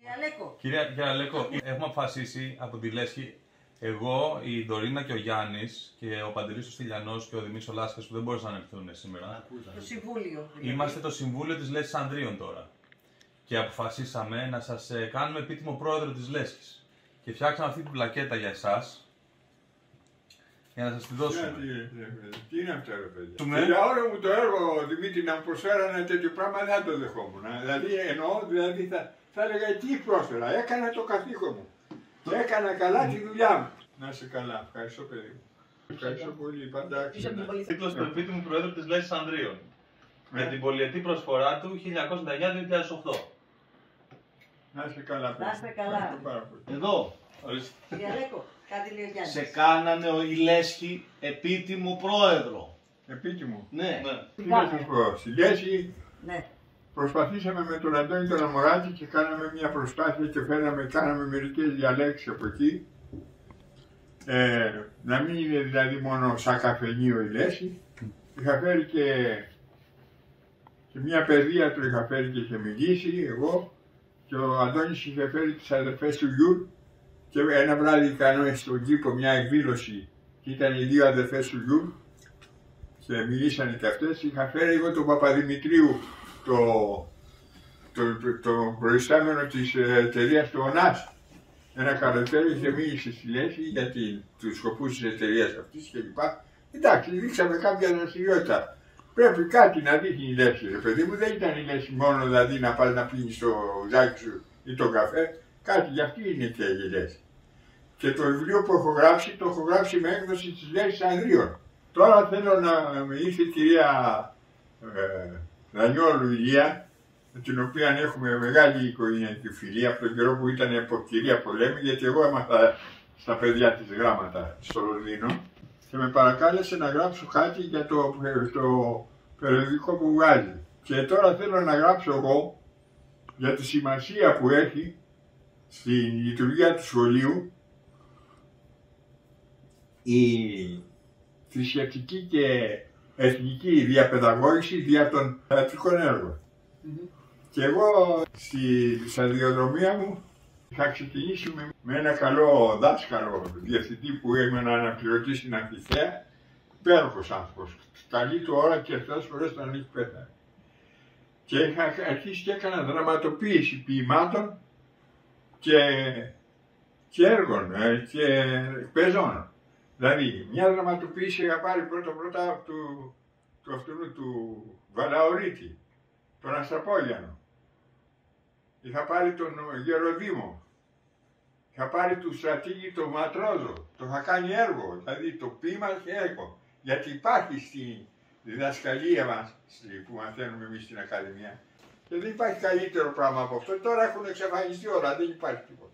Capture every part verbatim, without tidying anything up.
Κυρία, κυρία Αλέκο, έχουμε αποφασίσει από τη Λέσχη, εγώ, η Ντορίνα και ο Γιάννης και ο Παντελής ο Στυλιανός και ο Δημήτρης ο Λάσκας που δεν μπορούσαν να έρθουν σήμερα. Το Συμβούλιο. Είμαστε το Συμβούλιο της Λέσχης Ανδρίων τώρα. Και αποφασίσαμε να σας κάνουμε επίτιμο πρόεδρο της Λέσχης. Και φτιάξαμε αυτή την πλακέτα για εσάς. Για να σας τη δώσουμε. Τι είναι αυτό, ρε παιδιά. Του Για όλο μου το έργο, Δημήτρη, να μου προσφέρανε τέτοιο πράγμα δεν θα το δεχόμουν. Δηλαδή, εννοώ, δηλαδή θα, θα έλεγα τι πρόσφερα. Έκανα το καθήκον μου. Έκανα καλά τη δουλειά μου. Να είσαι καλά. Ευχαριστώ, παιδί μου. Ευχαριστώ πολύ. Πάντα άξιζε. Τίτλος του επίτιμου πρόεδρου της Λέσχης Ανδρίων. Για την πολυετή προσφορά του χίλια εννιακόσια ενενήντα εννιά με δύο χιλιάδες οκτώ. Να είστε καλά, παιδί. Να είστε καλά. Εδώ. Σε κάνανε ο η Λέσχη επίτιμο πρόεδρο. Επίτιμο. Ναι. Τι να σας πω. Στη Λέσχη ναι. Προσπαθήσαμε με τον Αντώνη τον Αμοράτη και κάναμε μια προσπάθεια και φέραμε, κάναμε μερικές διαλέξεις από εκεί. Ε, να μην είναι δηλαδή μόνο σαν καφενείο η Λέσχη. Είχα φέρει και, και μια παιδεία του είχα φέρει και είχε μιλήσει εγώ και ο Αντώνης είχε φέρει τις αδερφές του γιου και ένα βράδυ κάναμε στον κήπο μια εκδήλωση και ήταν οι δύο αδερφές του γιου και μιλήσανε και αυτές. Είχα φέρει εγώ τον Παπαδημητρίου, το, το, το, το προϊστάμενο της εταιρείας του ΟΝΑΣ. Ένα καλοκαίρι και μίλησε στη Λέσχη για τους σκοπούς της εταιρείας αυτής κλπ. Εντάξει, δείξαμε κάποια δραστηριότητα. Πρέπει κάτι να δείχνει η Λέσχη, ρε παιδί μου. Δεν ήταν η Λέσχη μόνο δηλαδή να πας να πίνεις το ζάκι σου ή τον καφέ. Κάτι γι' αυτή είναι και η Λέσχη. Και το βιβλίο που έχω γράψει, το έχω γράψει με έκδοση της Λέσχης Ανδρίων. Τώρα θέλω να μιλήσει η κυρία ε, Δανιόλου Ηλία, με την οποία έχουμε μεγάλη οικογενειακή φιλία από τον καιρό που ήταν υποκυρία πολέμη, γιατί εγώ έμαθα στα παιδιά της γράμματα στο Λονδίνο και με παρακάλεσε να γράψω κάτι για το, το περιοδικό που βγάζει. Και τώρα θέλω να γράψω εγώ για τη σημασία που έχει στη λειτουργία του σχολείου η θρησκευτική και εθνική διαπαιδαγώγηση δια των θεατρικών έργων. Mm-hmm. Και εγώ στη σταδιοδρομία μου είχα ξεκινήσει με, με ένα καλό δάσκαλο διευθυντή που ήμουν αναπληρωτής στην Ακτιθέα, υπέροχος άνθρωπος, καλή του ώρα και αυτές φορές τον είχε πέθανε. Και είχα αρχίσει και έκανα δραματοποίηση ποιημάτων και, και έργων ε, και παιζών. Δηλαδή, μια δραματοποίηση είχα πάρει πρώτα-πρώτα του, του αυτού του Βαλαωρίτη, τον Αστραπόλιανο. Είχα πάρει τον Γεροδήμο. Είχα πάρει του στρατήγη τον Ματρόζο. Το είχα κάνει έργο, δηλαδή το ποίημα και έργο. Γιατί υπάρχει στη διδασκαλία μας, που μαθαίνουμε εμείς στην Ακαδημία, και δεν υπάρχει καλύτερο πράγμα από αυτό. Τώρα έχουν εξαφανιστεί όλα, δεν υπάρχει τίποτα.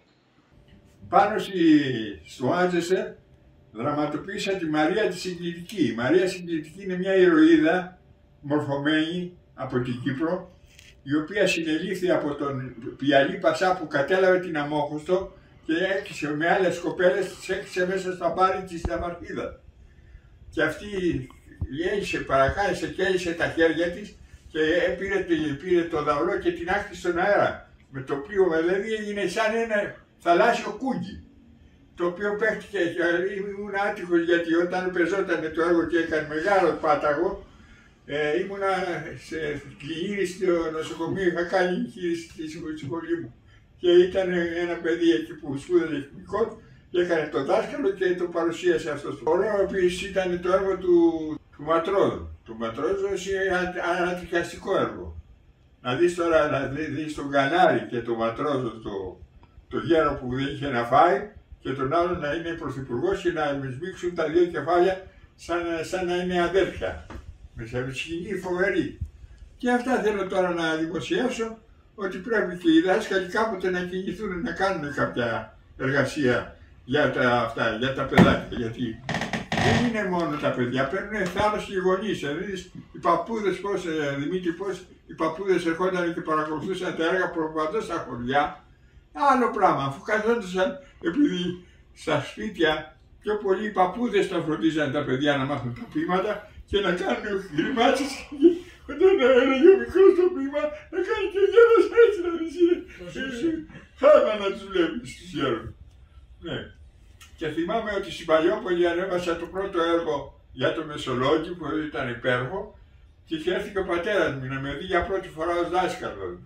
Πάνω στη, στο Άντζεσερ, δραματοποίησα τη Μαρία τη Συγκλητική. Η Μαρία Συγκλητική είναι μια ηρωίδα μορφωμένη από την Κύπρο, η οποία συνελήφθη από τον Πιαλή Πασά που κατέλαβε την Αμόχωστο και έκλεισε με άλλες κοπέλες, τις έκλεισε μέσα στα μπάρι της Σταμαρχίδα. Και αυτή γέλησε, παρακάλεσε και έλυσε τα χέρια της και πήρε, πήρε το δαυλό και την άχτησε στον αέρα. Με το οποίο δηλαδή έγινε σαν ένα θαλάσσιο κούγκι. Το οποίο παίχτηκε και ήμουν άτυχος γιατί όταν πεζόταν το έργο και έκανε μεγάλο πάταγο, ε, ήμουνα σε κλινήρι στο νοσοκομείο, είχα κάνει εγχείρηση στη σχολή μου. Και ήταν ένα παιδί εκεί που σπούδαζε χημικό και έκανε το δάσκαλο και το παρουσίασε αυτό. Ωραίο επίσης ήταν το έργο του, του Ματρόζου. Του Ματρόζου είναι ανατριχιαστικό έργο. Να δεις τώρα, να δεις τον Κανάρι και τον Ματρόζο, το, το γέρο που δεν είχε να φάει, και τον άλλο να είναι πρωθυπουργός και να σμίξουν τα δύο κεφάλια σαν, σαν να είναι αδέρφια. Με σκηνή φοβερή. Και αυτά θέλω τώρα να δημοσιεύσω, ότι πρέπει και οι δάσκαλοι κάποτε να κινηθούν να κάνουν κάποια εργασία για τα, αυτά, για τα παιδάκια. Γιατί δεν είναι μόνο τα παιδιά, παίρνουν θάρρος και οι γονείς. Δηλαδή οι παππούδες πώς, Δημήτρη, πώς οι παππούδες ερχόταν και παρακολουθούσαν τα έργα προπαντός στα χωριά. Άλλο πράγμα, αφού καθόντουσαν, επειδή στα σπίτια πιο πολλοί οι παππούδες τα φροντίζαν τα παιδιά να μάθουν τα ποίηματα και να κάνουν γριμάτσες. Όταν έλεγε ο μικρός το ποίημα, να κάνει και γέρος έτσι να δεις. Χάρμα να τους βλέπεις, τους χαίρομαι. Ναι. Και θυμάμαι ότι στην Παλιόπολη ανέβασα το πρώτο έργο για το Μεσολόγγι που ήταν υπέροχο και είχε έρθει και ο πατέρας μου να με δει για πρώτη φορά ως δάσκαλο.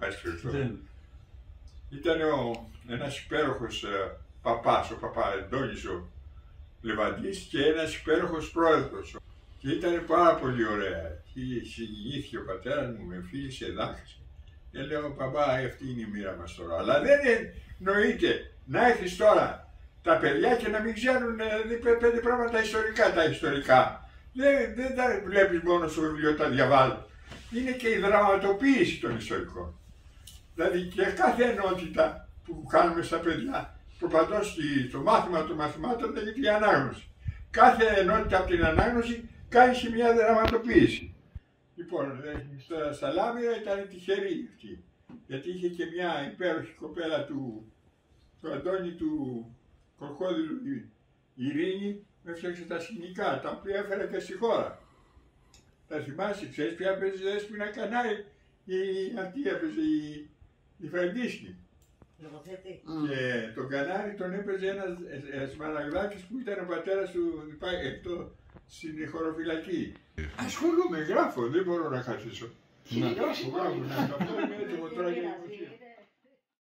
Ήταν ο, ένας υπέροχος ε, παπάς, ο παπά Αντώνης ο Λεβαντής και ένας υπέροχος πρόεδρος. Και ήταν πάρα πολύ ωραία. Και συγκινήθηκε ο πατέρας μου, με φίλησε, δάκρυσε. Και λέω, παπά, αυτή είναι η μοίρα μας τώρα. Αλλά δεν εννοείται να έχεις τώρα τα παιδιά και να μην ξέρουν ε, πέντε πράγματα ιστορικά, τα ιστορικά. Δεν, δεν τα βλέπεις μόνο στο βιβλίο, τα διαβάζεις. Είναι και η δραματοποίηση των ιστορικών. Δηλαδή και κάθε ενότητα που κάνουμε στα παιδιά, προπαντώ στο μάθημα των μαθημάτων λέγεται η ανάγνωση. Κάθε ενότητα από την ανάγνωση κάνει σε μια δραματοποίηση. Λοιπόν, στα, στα Λάμια ήταν τυχερή αυτή, γιατί είχε και μια υπέροχη κοπέλα του, του Αντώνη του Κολχόδηλου, η Ειρήνη, με έφτιαξε τα σκηνικά, τα οποία έφερα και στη χώρα. Θα θυμάσαι, ξέρεις ποια παίζει Δέσποινα Κανάρη, η, αυτή έπαιζε η, η Φραντίσκη. Mm. Και τον Κανάρη τον έπαιζε ένας, ένας Μαλαγδάκης που ήταν ο πατέρας του εκτό στην χωροφυλακή. Ασχολούμαι, γράφω, δεν μπορώ να καθίσω. Γράφω, γράφω, αυτό είναι έτοιμο τώρα για δημοσία.